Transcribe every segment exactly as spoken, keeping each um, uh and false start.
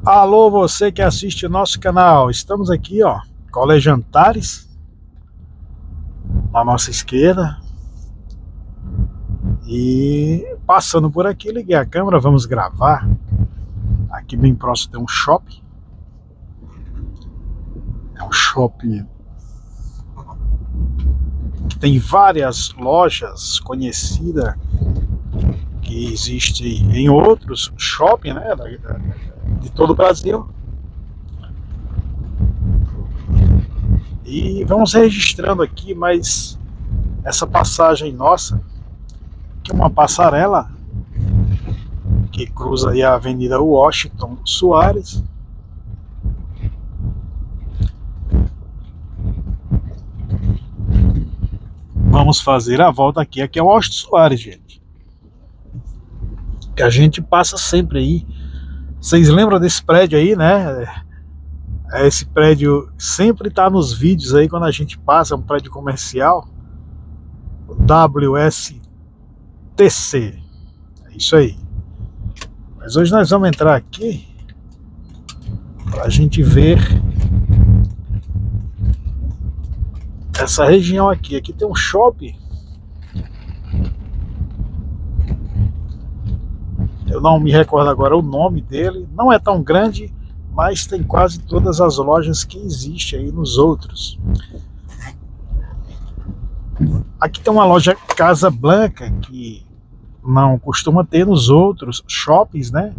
Alô, você que assiste o nosso canal. Estamos aqui, ó, Colégio Antares, na nossa esquerda. E passando por aqui, liguei a câmera, vamos gravar. Aqui bem próximo tem um shopping. É um shopping que tem várias lojas conhecidas que existem em outros shoppings, né, de todo o Brasil. E vamos registrando aqui, mas essa passagem nossa, que é uma passarela que cruza aí a Avenida Washington Soares. Vamos fazer a volta aqui. Aqui é o Washington Soares, gente. Que a gente passa sempre aí. Vocês lembram desse prédio aí, né? Esse prédio sempre tá nos vídeos aí quando a gente passa, é um prédio comercial. W S T C. É isso aí. Mas hoje nós vamos entrar aqui para a gente ver essa região aqui. Aqui tem um shopping. Eu não me recordo agora o nome dele. Não é tão grande, mas tem quase todas as lojas que existem aí nos outros. Aqui tem uma loja Casablanca que não costuma ter nos outros shoppings, né?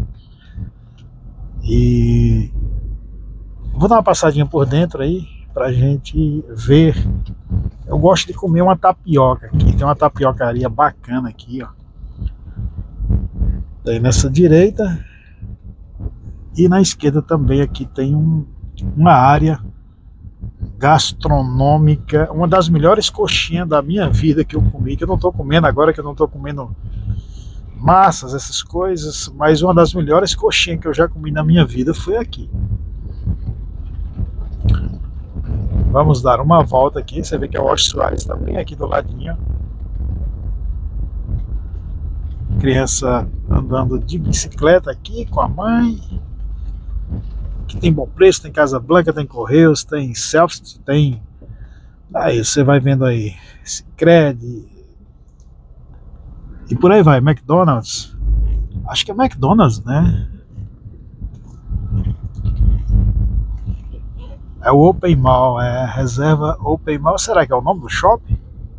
E vou dar uma passadinha por dentro aí pra gente ver. Eu gosto de comer uma tapioca aqui. Tem uma tapiocaria bacana aqui, ó. Daí nessa direita e na esquerda também aqui tem um, uma área gastronômica, uma das melhores coxinhas da minha vida que eu comi, que eu não estou comendo agora, que eu não estou comendo massas, essas coisas, mas uma das melhores coxinhas que eu já comi na minha vida foi aqui. Vamos dar uma volta aqui, você vê que é o Washington Soares também aqui do ladinho. Criança andando de bicicleta aqui com a mãe. Aqui tem Bom Preço, tem Casablanca, tem Correios, tem Self, tem... Aí você vai vendo aí Sicredi e por aí vai, McDonald's. Acho que é McDonald's, né? É o Open Mall, é Reserva Open Mall. Será que é o nome do shopping?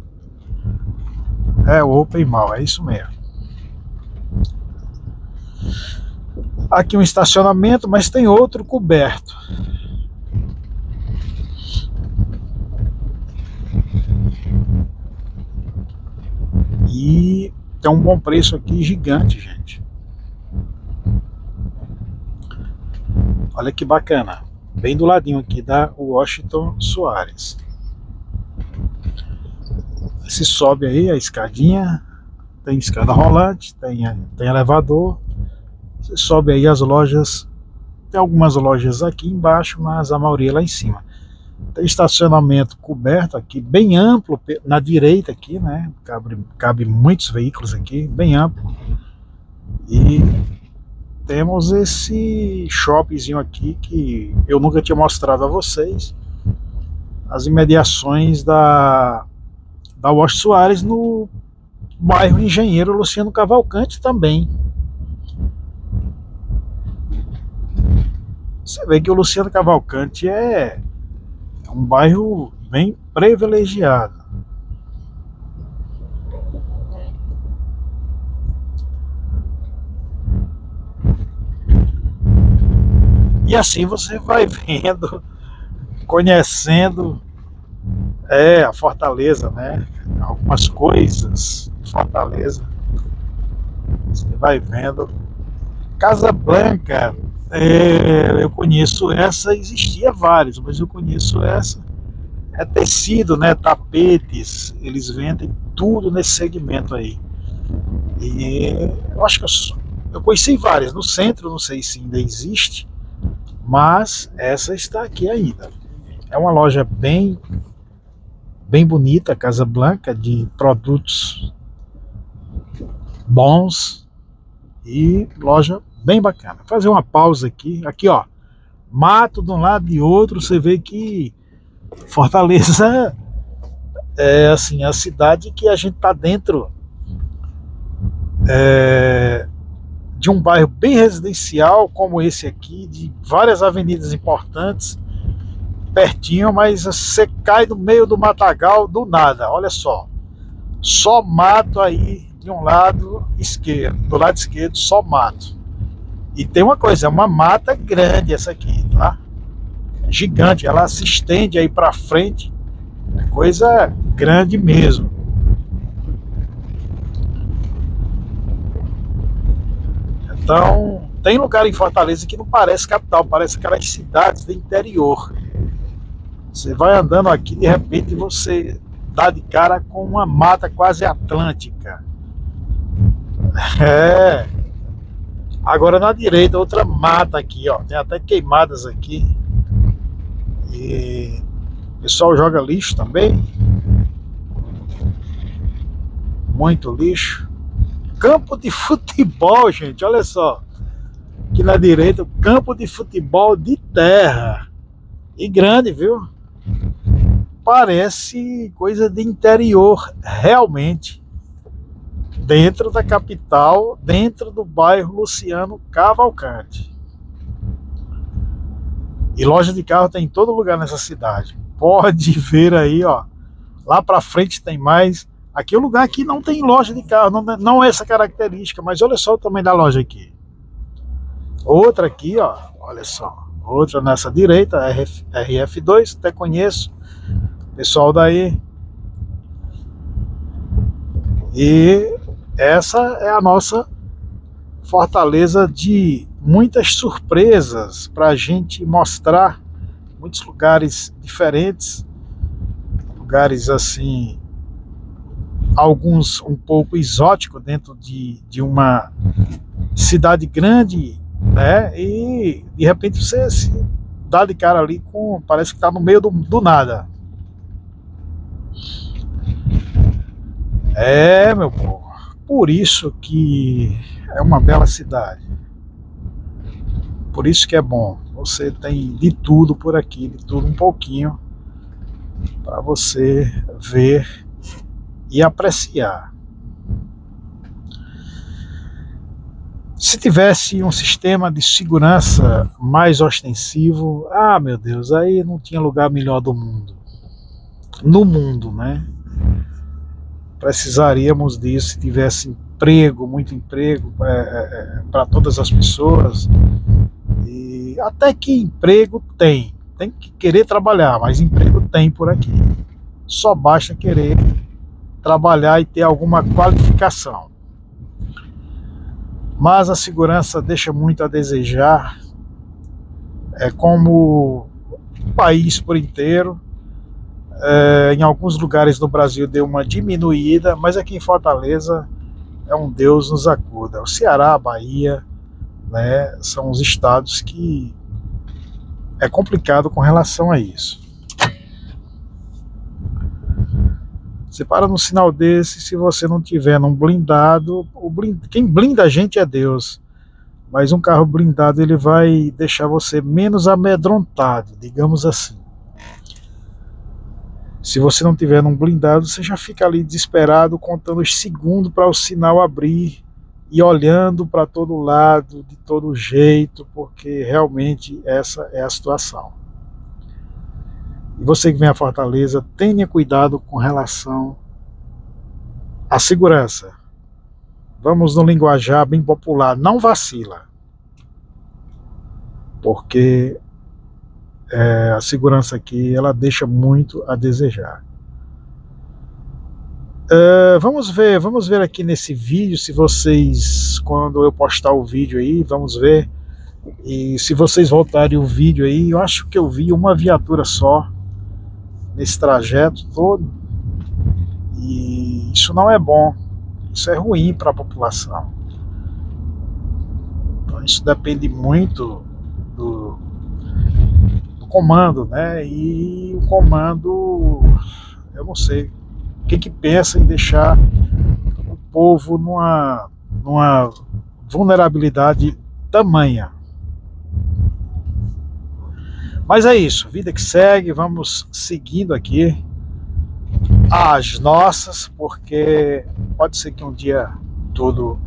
É o Open Mall, é isso mesmo. Aqui um estacionamento, mas tem outro coberto. E tem um Bom Preço aqui gigante, gente. Olha que bacana. Bem do ladinho aqui da Washington Soares. Você sobe aí a escadinha. Tem escada rolante, tem, tem elevador. Você sobe aí as lojas. Tem algumas lojas aqui embaixo, mas a maioria lá em cima. Tem estacionamento coberto aqui, bem amplo, na direita aqui, né? Cabe, cabe muitos veículos aqui, bem amplo. E temos esse shoppingzinho aqui que eu nunca tinha mostrado a vocês. As imediações da, da Washington Soares no bairro Engenheiro Luciano Cavalcante também. Você vê que o Luciano Cavalcante é um bairro bem privilegiado. E assim você vai vendo, conhecendo é, a Fortaleza, né? Algumas coisas de Fortaleza. Você vai vendo. Casablanca, é, eu conheço essa, existia vários, mas eu conheço essa. É tecido, né? Tapetes, eles vendem tudo nesse segmento aí. E eu acho que eu, eu conheci várias. No centro, não sei se ainda existe, mas essa está aqui ainda. É uma loja bem, bem bonita, Casablanca, de produtos bons e loja bem bacana. Vou fazer uma pausa aqui, aqui ó, mato de um lado e de outro, você vê que Fortaleza é assim, a cidade que a gente tá dentro é, de um bairro bem residencial como esse aqui, de várias avenidas importantes, pertinho, mas você cai no meio do matagal do nada, olha só, só mato aí de um lado esquerdo, do lado esquerdo só mato. E tem uma coisa, é uma mata grande essa aqui, tá? Gigante, ela se estende aí pra frente, é coisa grande mesmo. Então, tem lugar em Fortaleza que não parece capital, parece aquelas cidades do interior. Você vai andando aqui, de repente você dá de cara com uma mata quase atlântica. É. Agora na direita, outra mata aqui, ó. Tem até queimadas aqui. E o pessoal joga lixo também. Muito lixo. Campo de futebol, gente, olha só. Aqui na direita, campo de futebol de terra. E grande, viu? Parece coisa de interior, realmente. Dentro da capital, dentro do bairro Luciano Cavalcante. E loja de carro tem em todo lugar nessa cidade. Pode ver aí, ó. Lá pra frente tem mais. Aqui é um lugar que não tem loja de carro, não, não é essa característica, mas olha só o tamanho da loja aqui. Outra aqui, ó, olha só. Outra nessa direita, R F dois, até conheço. Pessoal daí. E essa é a nossa Fortaleza de muitas surpresas para a gente mostrar. Muitos lugares diferentes. Lugares assim, alguns um pouco exóticos dentro de, de uma cidade grande, né? E de repente você se dá de cara ali com, parece que está no meio do, do nada. É, meu povo, por isso que é uma bela cidade. Por isso que é bom. Você tem de tudo por aqui, de tudo um pouquinho, para você ver e apreciar. Se tivesse um sistema de segurança mais ostensivo, ah, meu Deus, aí não tinha lugar melhor do mundo. No mundo, né? Precisaríamos disso se tivesse emprego, muito emprego é, é, para todas as pessoas. E até que emprego tem. Tem que querer trabalhar, mas emprego tem por aqui. Só basta querer trabalhar e ter alguma qualificação. Mas a segurança deixa muito a desejar. É como o país por inteiro. É, em alguns lugares do Brasil deu uma diminuída, mas aqui em Fortaleza é um Deus nos acuda. O Ceará, a Bahia, né, são os estados que é complicado com relação a isso. Você para num sinal desse, se você não tiver num blindado, o blind... quem blinda a gente é Deus, mas um carro blindado ele vai deixar você menos amedrontado, digamos assim. Se você não tiver num blindado, você já fica ali desesperado, contando os segundos para o sinal abrir e olhando para todo lado, de todo jeito, porque realmente essa é a situação. E você que vem a Fortaleza, tenha cuidado com relação à segurança. Vamos no linguajar bem popular, não vacila. Porque é, a segurança aqui, ela deixa muito a desejar. Uh, vamos ver, vamos ver aqui nesse vídeo, se vocês, quando eu postar o vídeo aí, vamos ver, e se vocês voltarem o vídeo aí, eu acho que eu vi uma viatura só nesse trajeto todo, e isso não é bom, isso é ruim para a população. Então isso depende muito do, do comando, né? E o comando, eu não sei o que que pensa em deixar o povo numa, numa vulnerabilidade tamanha. Mas é isso, vida que segue, vamos seguindo aqui as nossas, porque pode ser que um dia tudo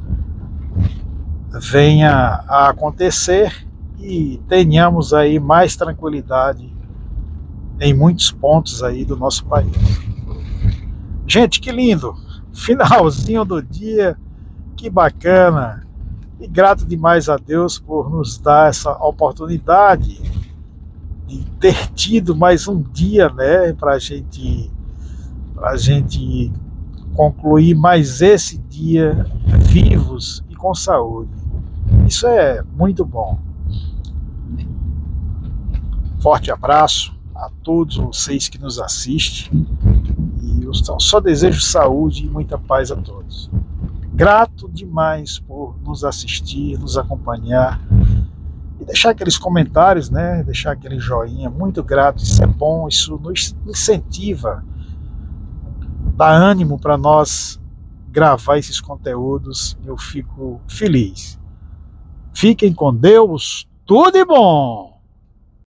venha a acontecer e tenhamos aí mais tranquilidade em muitos pontos aí do nosso país. Gente, que lindo! Finalzinho do dia, que bacana! E grato demais a Deus por nos dar essa oportunidade de ter tido mais um dia, né, pra gente, pra gente concluir mais esse dia vivos e com saúde. Isso é muito bom. Forte abraço a todos vocês que nos assistem e eu só desejo saúde e muita paz a todos. Grato demais por nos assistir, nos acompanhar e deixar aqueles comentários, né? Deixar aquele joinha, muito grato, isso é bom, isso nos incentiva, dá ânimo para nós gravar esses conteúdos, eu fico feliz. Fiquem com Deus, tudo de bom!